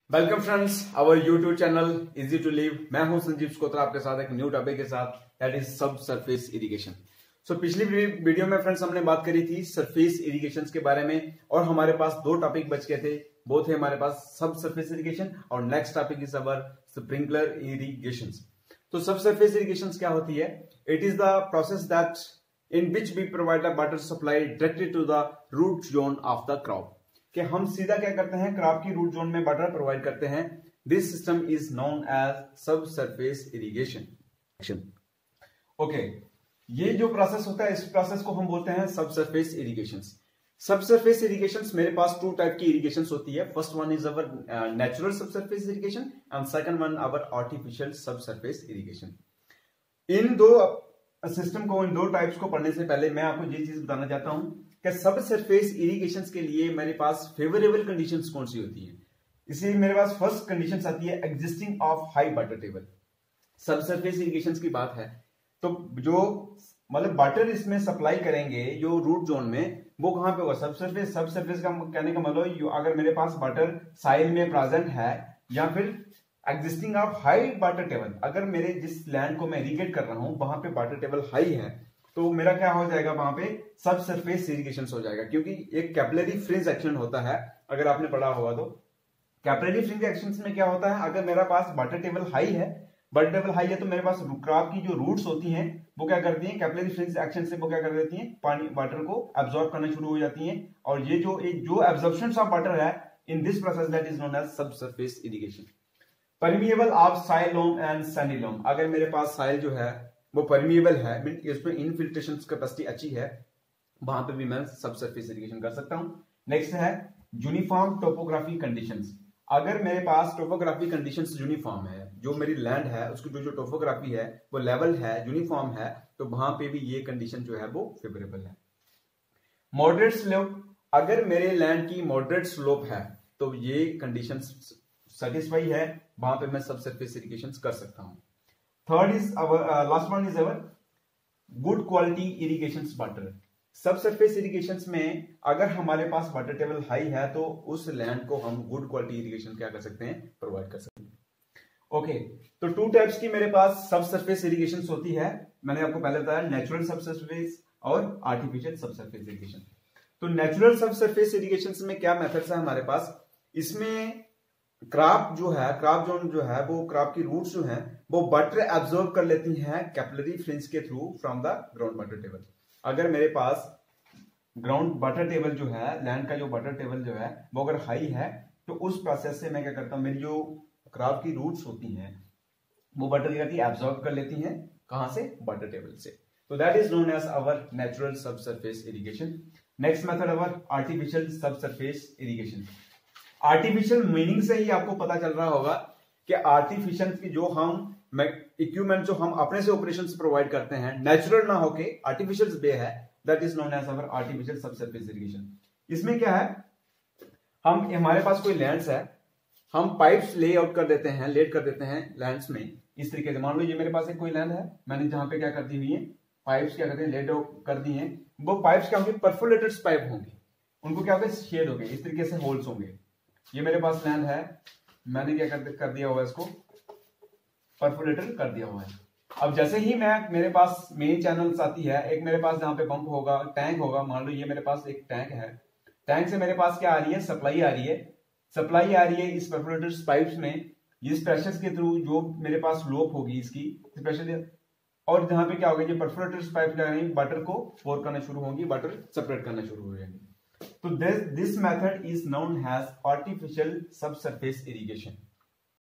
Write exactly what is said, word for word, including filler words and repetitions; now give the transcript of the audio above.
Welcome friends, our YouTube channel easy to live. मैं हूं संजीव स्कोत्रा, आपके साथ एक न्यू टॉपिक के साथ, that is sub surface irrigation. So पिछली वीडियो में फ्रेंड्स हमने बात करी थी सरफेस इरिगेशन के बारे में और हमारे पास दो टॉपिक बच गए थे। वो थे हमारे पास सब सरफेस इरिगेशन और next topic is our sprinkler irrigation. तो सब सरफेस इरिगेशन क्या होती है? It is the process that in which we provide the water supply directly to the root zone of the crop. कि हम सीधा क्या करते हैं, क्रॉप की रूट जोन में वाटर प्रोवाइड करते हैं। This system is known as sub surface irrigation. Okay, ये जो प्रोसेस होता है इस प्रोसेस को हम बोलते हैं sub surface irrigation. Sub surface irrigation मेरे पास टू टाइप की इरिगेशन होती है। First one is our natural sub surface irrigation and second one our artificial sub surface irrigation. इन दो सिस्टम को, इन दो टाइप्स को पढ़ने से पहले मैं आपको ये चीज बताना चाहता हूं कि सब सरफेस इरिगेशन के लिए मेरे पास फेवरेबल कंडीशंस कौन सी होती है। इसलिए मेरे पास फर्स्ट कंडीशन आती है existing of high water table. Sub surface irrigation की बात है तो जो मतलब वाटर इसमें सप्लाई करेंगे जो रूट जोन में, वो कहां पे होगा? सब सरफेस। सब सरफेस का कहने का मतलब अगर मेरे पास वाटर साइल में प्रेजेंट है या फिर existing of high water table, अगर मेरे जिस लैंड को मैं इरिगेट कर रहा हूं वहां पे वाटर टेबल हाई है तो मेरा क्या हो जाएगा, वहां पे सब सरफेस इरिगेशन हो जाएगा। क्योंकि एक कैपिलरी फ्रिंज एक्शन होता है, अगर आपने पढ़ा होगा तो कैपिलरी फ्रिंज एक्शन में क्या होता है, अगर मेरा पास वाटर टेबल हाई है वाटर टेबल हाई है तो मेरे पास क्रॉप की जो रूट्स होती हैं वो क्या करती हैं, कैपिलरी फ्रिंज एक्शन से वो क्या कर देती हैं, पानी वाटर को एब्जॉर्ब करना शुरू हो जाती हैं। और ये जो एक जो एब्जॉर्प्शन ऑफ वाटर है in this process that is known as sub surface irrigation. Permeable of soil loam and sandy loam. अगर मेरे पास साइल जो है वो परमिएबल है, इसमें इनफिल्ट्रेशन कैपेसिटी अच्छी है, वहां पे भी मैं सब सरफेस इरिगेशन कर सकता हूं। नेक्स्ट है यूनिफॉर्म टोपोग्राफी कंडीशंस। अगर मेरे पास टोपोग्राफी कंडीशंस यूनिफॉर्म है, जो मेरी लैंड है उसकी जो जो टोपोग्राफी है वो लेवल है, यूनिफॉर्म है, तो वहां पे भी ये कंडीशन जो है वो फेवरेबल है। मॉडरेट स्लोप, अगर मेरे लैंड की मॉडरेट स्लोप है तो ये कंडीशन सेटिस्फाई है, वहां पे मैं सब सरफेस इरिगेशन कर सकता हूं। Third is our last one is our good quality irrigation water. Sub surface irrigation में अगर हमारे पास वाटर टेबल हाई है तो उस लैंड को हम गुड क्वालिटी इरिगेशन क्या कर सकते हैं, प्रोवाइड कर सकते हैं। ओके okay, तो टू टाइप्स की मेरे पास सब सरफेस इरिगेशन होती है। मैंने आपको पहले बताया नेचुरल सब सरफेस और आर्टिफिशियल सब सरफेस इरिगेशन। तो नेचुरल सब सरफेस इरिगेशन में क्या मेथड्स है हमारे पास? इसमें क्रॉप जो है, क्रॉप जोन जो है वो क्रॉप की रूट्स जो है वो वाटर एब्जॉर्ब कर लेती हैं कैपिलरी फ्रिंज के through from the ground water table. अगर मेरे पास ग्राउंड वाटर टेबल जो है, लैंड का जो वाटर टेबल जो है वो अगर हाई है तो उस प्रोसेस से मैं क्या करता हूं, मेरी जो क्रॉप की रूट्स होती हैं वो वाटर क्या करती है, एब्जॉर्ब कर लेती हैं। कहां से? वाटर टेबल से। तो that is known as our natural sub surface irrigation. Next method our artificial sub surface irrigation. Artificial meaning से ही आपको पता चल रहा होगा कि आर्टिफिशियल की जो हम इक्विपमेंट जो हम अपने से ऑपरेशंस प्रोवाइड करते हैं, नेचुरल ना होके आर्टिफिशियल बे है, that is known as our artificial sub surface irrigation. इसमें क्या है, हम हमारे पास कोई लैंड्स है, हम पाइप्स ले आउट कर देते हैं, लेट कर देते हैं लैंड्स में इस तरीके से। मान लो ये मेरे पास एक कोई लैंड है, मैंने जहां पे क्या कर दी हुई है, पाइप्स क्या करते हैं, लेट आउट कर दी है। वो पाइप्स क्या होंगे, परफोरेटेड पाइप होंगे, उनको क्या होगा, शेड होंगे, इस तरीके से होल्स होंगे। ये मेरे पास लैंड है, मैंने क्या कर, कर दिया हुआ है, इसको परफोरेटेड कर दिया हुआ है। अब जैसे ही मैं मेरे पास मेन चैनल्स आती है, एक मेरे पास जहां पे पंप होगा, टैंक होगा, मान लो ये मेरे पास एक टैंक है, टैंक से मेरे पास क्या आ रही है, सप्लाई आ रही है। सप्लाई आ रही है इस परफोरेटेड पाइप्स में, इस प्रेशर के थ्रू जो मेरे पास लोप होगी इसकी स्पेशली, और जहां पे क्या होगा, ये परफोरेटेड पाइप क्या करेंगे, वाटर को पोर करना शुरू होंगी, वाटर सेपरेट करना शुरू हो जाएंगे। तो this this method is known as artificial sub surface irrigation.